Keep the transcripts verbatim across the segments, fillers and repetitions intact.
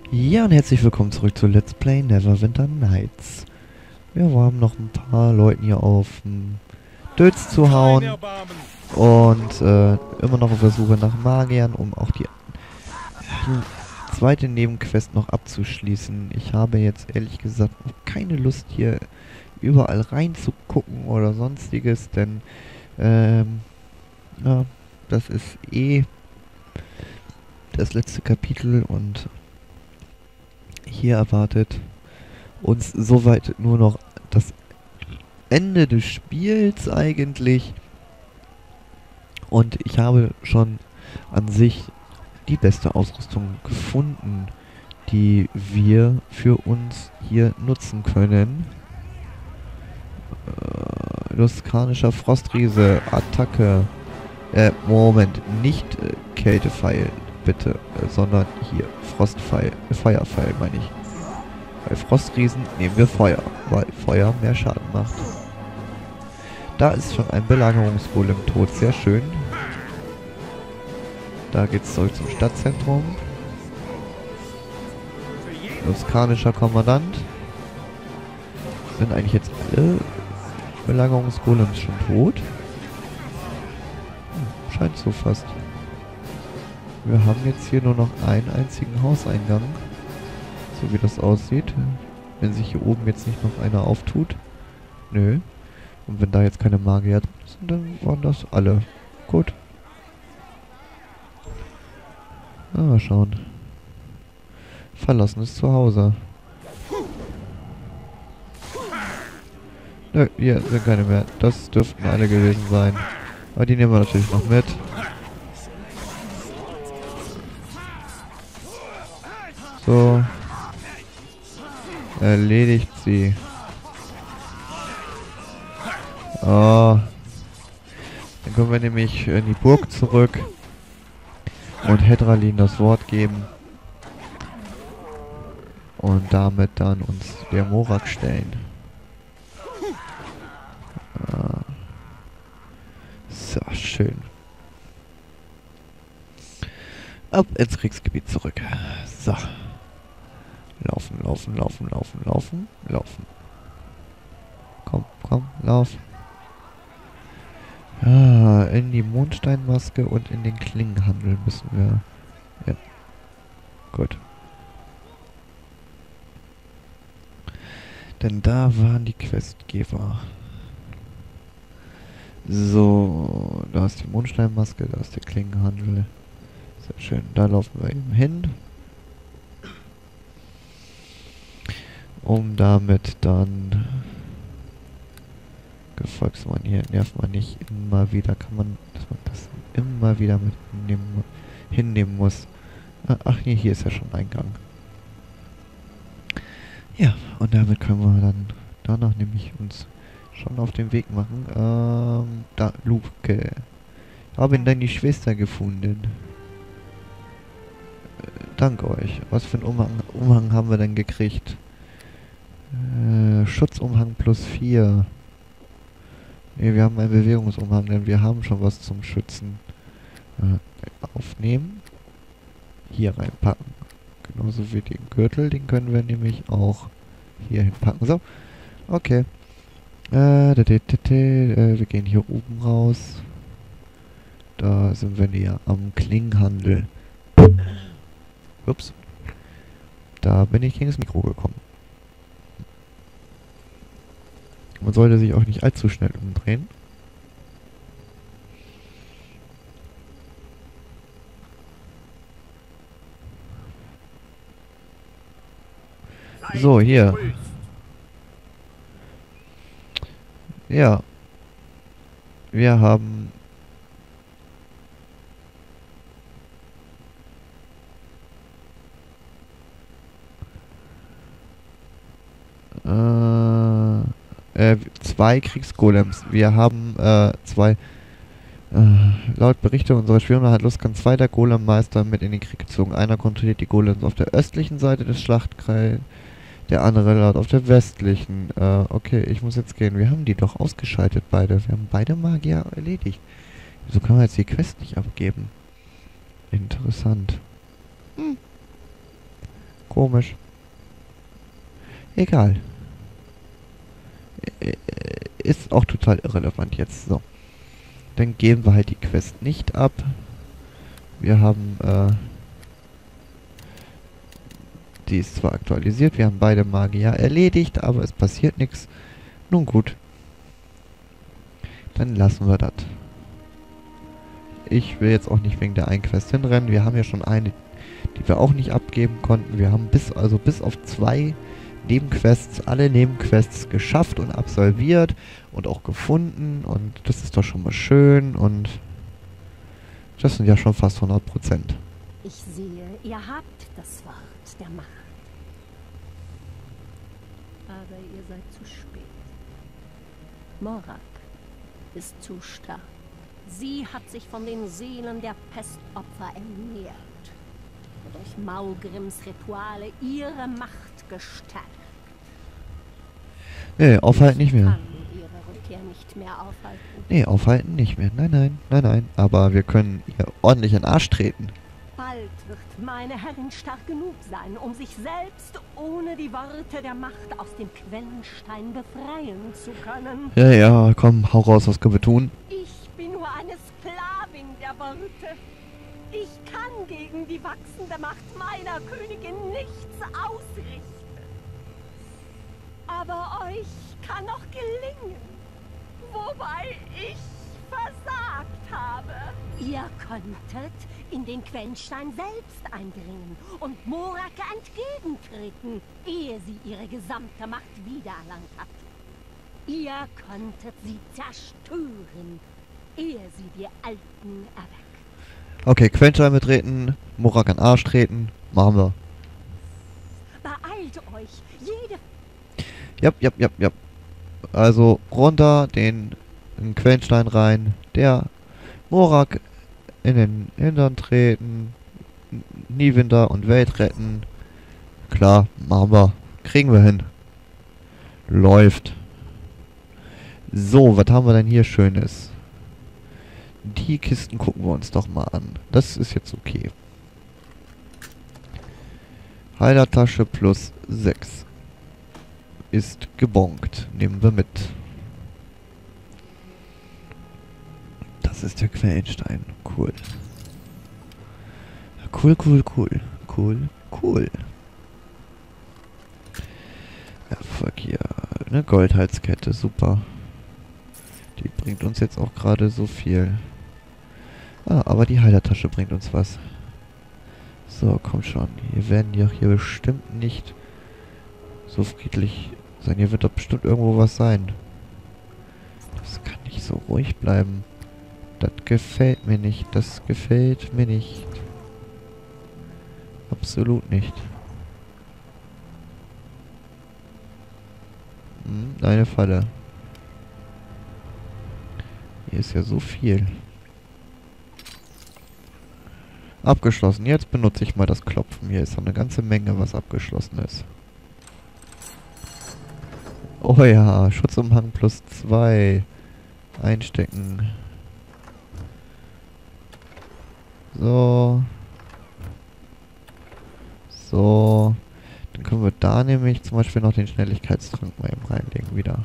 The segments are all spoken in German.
Ja, und herzlich willkommen zurück zu Let's Play Neverwinter Nights. Wir haben noch ein paar Leuten hier auf den Dötz zu hauen. Und äh, immer noch auf der Suche nach Magiern, um auch die, die zweite Nebenquest noch abzuschließen. Ich habe jetzt ehrlich gesagt noch keine Lust, hier überall reinzugucken oder sonstiges, denn ähm, ja, das ist eh das letzte Kapitel und hier erwartet uns soweit nur noch das Ende des Spiels eigentlich. Und ich habe schon an sich die beste Ausrüstung gefunden, die wir für uns hier nutzen können. Äh, Luskanischer Frostriese, Attacke. Äh, Moment, nicht äh, Kältepfeil, bitte, äh, sondern hier, Frostpfeil, äh, Feuerpfeil meine ich. Bei Frostriesen nehmen wir Feuer, weil Feuer mehr Schaden macht. Da ist schon ein Belagerungsgolem tot, sehr schön. Da geht's zurück zum Stadtzentrum. Luskanischer Kommandant. Sind eigentlich jetzt alle Belagerungsgolems schon tot? Hm, scheint so fast. Wir haben jetzt hier nur noch einen einzigen Hauseingang. So wie das aussieht. Wenn sich hier oben jetzt nicht noch einer auftut. Nö. Und wenn da jetzt keine Magier drin sind, dann waren das alle. Gut. Ah, mal schauen. Verlassenes Zuhause. Nö, hier sind keine mehr. Das dürften alle gewesen sein. Aber die nehmen wir natürlich noch mit. So. Erledigt sie. Oh. Dann können wir nämlich in die Burg zurück und Hedralin das Wort geben und damit dann uns der Morak stellen. Ah. So, schön. Ab ins Kriegsgebiet zurück. So. Laufen, laufen, laufen, laufen, laufen, laufen. Komm, komm, lauf. Ah, in die Mondsteinmaske und in den Klingenhandel müssen wir. Ja. Gut. Denn da waren die Questgeber. So, da ist die Mondsteinmaske, da ist der Klingenhandel. Sehr schön. Da laufen wir eben hin. Um damit dann Gefolgsmanier nervt man nicht immer wieder, kann man, dass man das immer wieder mit hinnehmen, hinnehmen muss. Ach, hier, hier ist ja schon Eingang. Ja, und damit können wir dann danach nämlich uns schon auf den Weg machen. Ähm, da, Luke. Habe ihn deine Schwester gefunden. Äh, danke euch. Was für einen Umhang, Umhang haben wir denn gekriegt? Äh, Schutzumhang plus vier. Ne, wir haben einen Bewegungsumhang, denn wir haben schon was zum Schützen. Äh, aufnehmen. Hier reinpacken. Genauso wie den Gürtel, den können wir nämlich auch hier hinpacken. So, okay. Äh, äh, wir gehen hier oben raus. Da sind wir näher am Klingenhandel. Ups. Da bin ich gegen das Mikro gekommen. Man sollte sich auch nicht allzu schnell umdrehen. So, hier. Ja. Wir haben... Äh... Äh, zwei Kriegsgolems. Wir haben äh, zwei... Äh, laut Berichte unserer Schwärmer hat Luskan zwei der Golemmeister mit in den Krieg gezogen. Einer kontrolliert die Golems auf der östlichen Seite des Schlachtkreises, der andere laut auf der westlichen. Äh, okay, ich muss jetzt gehen. Wir haben die doch ausgeschaltet, beide. Wir haben beide Magier erledigt. Wieso kann man jetzt die Quest nicht abgeben? Interessant. Hm. Komisch. Egal. Ist auch total irrelevant jetzt. So. Dann geben wir halt die Quest nicht ab. Wir haben, äh... die ist zwar aktualisiert, wir haben beide Magier erledigt, aber es passiert nichts. Nun gut. Dann lassen wir das. Ich will jetzt auch nicht wegen der einen Quest hinrennen. Wir haben ja schon eine, die wir auch nicht abgeben konnten. Wir haben bis, also bis auf zwei Nebenquests, alle Nebenquests geschafft und absolviert und auch gefunden. Und das ist doch schon mal schön. Und das sind ja schon fast hundert Prozent. Ich sehe, ihr habt das Wort der Macht. Aber ihr seid zu spät. Morak ist zu stark. Sie hat sich von den Seelen der Pestopfer ernährt und durch Maugrims Rituale ihre Macht gestärkt. Nee, aufhalten nicht mehr. Kann ihre Rückkehr nicht mehr aufhalten. Nee, aufhalten nicht mehr. Nein, nein, nein, nein. Aber wir können ihr ordentlich in den Arsch treten. Bald wird meine Herrin stark genug sein, um sich selbst ohne die Worte der Macht aus dem Quellenstein befreien zu können. Ja, ja, komm, hau raus, was können wir tun? Ich bin nur eine Sklavin der Worte. Ich kann gegen die wachsende Macht meiner Königin nichts ausrichten. Aber euch kann noch gelingen, wobei ich versagt habe. Ihr könntet in den Quellenstein selbst eindringen und Morake entgegentreten, ehe sie ihre gesamte Macht wiedererlangt hat. Ihr könntet sie zerstören, ehe sie die Alten erweckt. Okay, Quellenstein betreten, Morak an den Arsch treten, machen wir. Beeilt euch, jede... Jap, jap, jap, jap. Also runter, den, den Quellenstein rein, der Morak in den Hintern treten, Niewinter und Welt retten. Klar, machen wir. Kriegen wir hin. Läuft. So, was haben wir denn hier Schönes? Die Kisten gucken wir uns doch mal an. Das ist jetzt okay. Heilertasche plus sechs. Ist gebonkt. Nehmen wir mit. Das ist der Quellenstein. Cool. Cool, cool, cool. Cool, cool. Ja, fuck hier. Eine Goldhalskette, super. Die bringt uns jetzt auch gerade so viel. Ah, aber die Heilertasche bringt uns was. So, komm schon. Hier werden ja hier bestimmt nicht so friedlich sein. Hier wird doch bestimmt irgendwo was sein. Das kann nicht so ruhig bleiben. Das gefällt mir nicht. Das gefällt mir nicht. Absolut nicht. Hm, eine Falle. Hier ist ja so viel. Abgeschlossen. Jetzt benutze ich mal das Klopfen. Hier ist noch eine ganze Menge, was abgeschlossen ist. Oh ja, Schutzumhang plus zwei. Einstecken. So. So. Dann können wir da nämlich zum Beispiel noch den Schnelligkeitstrank mal eben reinlegen wieder.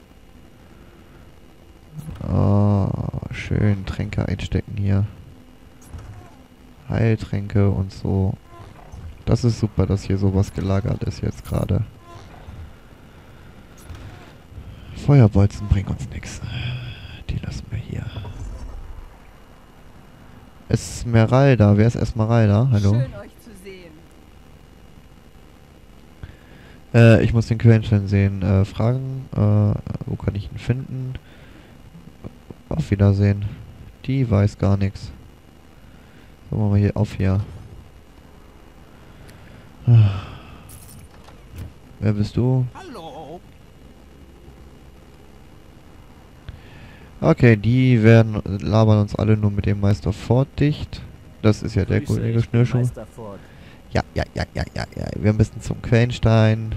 Oh, schön Tränke einstecken hier. Heiltränke und so. Das ist super, dass hier sowas gelagert ist jetzt gerade. Feuerbolzen bringen uns nichts. Die lassen wir hier. Esmeralda. Wer ist Esmeralda? Hallo? Schön, euch zu sehen. Äh, ich muss den Quellenstein sehen. Äh, fragen. Äh, wo kann ich ihn finden? Auf Wiedersehen. Die weiß gar nichts. So, machen wir hier auf hier. Ah. Wer bist du? Hallo. Okay, die werden labern uns alle nur mit dem Meister Ford dicht. Das ist ja der Kollege Schnürschuh. Ja, ja, ja, ja, ja, ja. Wir müssen zum Quellenstein.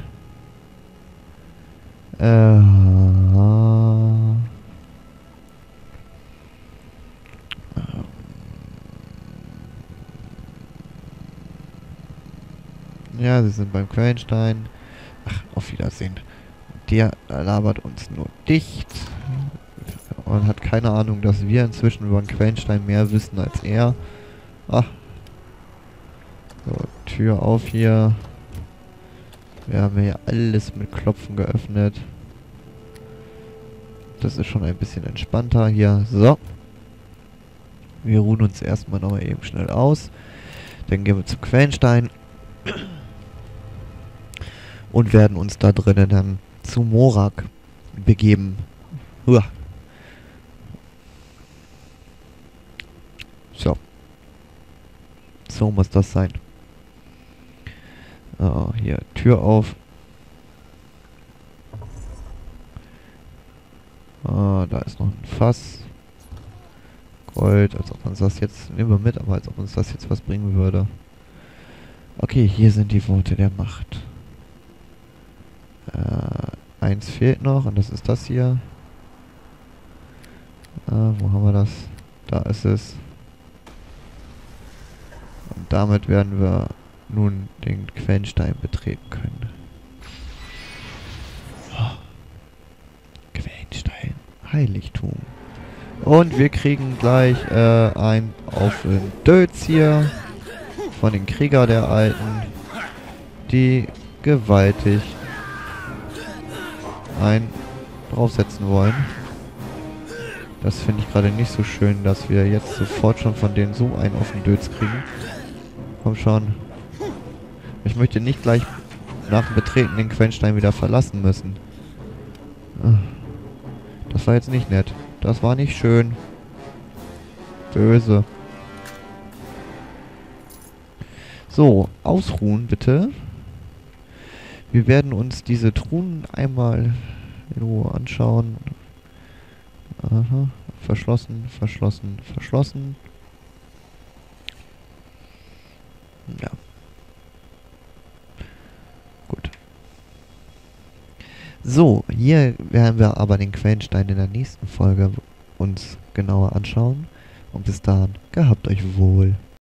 Äh. Ja, Ja, sie sind beim Quellenstein. Ach, auf Wiedersehen. Der labert uns nur dicht. Und hat keine Ahnung, dass wir inzwischen über den Quellenstein mehr wissen als er. Ach. So, Tür auf hier. Wir haben hier alles mit Klopfen geöffnet. Das ist schon ein bisschen entspannter hier. So. Wir ruhen uns erstmal noch mal eben schnell aus. Dann gehen wir zum Quellenstein. Und werden uns da drinnen dann zu Morak begeben. Uah. So. So muss das sein. Oh, hier, Tür auf. Ah, da ist noch ein Fass. Gold, als ob uns das jetzt... Nehmen wir mit, aber als ob uns das jetzt was bringen würde. Okay, hier sind die Worte der Macht. Äh, eins fehlt noch und das ist das hier. Äh, wo haben wir das? Da ist es. Und damit werden wir nun den Quellenstein betreten können. Oh. Quellenstein. Heiligtum. Und wir kriegen gleich äh, ein auf den Dötz hier. Von den Krieger der Alten. Die gewaltig ein draufsetzen wollen. Das finde ich gerade nicht so schön, dass wir jetzt sofort schon von denen so einen auf den Dötz kriegen. Komm schon. Ich möchte nicht gleich nach dem Betreten den Quellenstein wieder verlassen müssen. Das war jetzt nicht nett. Das war nicht schön. Böse. So, ausruhen bitte. Wir werden uns diese Truhen einmal in Ruhe anschauen. Aha. Verschlossen, verschlossen, verschlossen. Ja. Gut. So, hier werden wir aber den Quellenstein in der nächsten Folge uns genauer anschauen. Und bis dahin, gehabt euch wohl.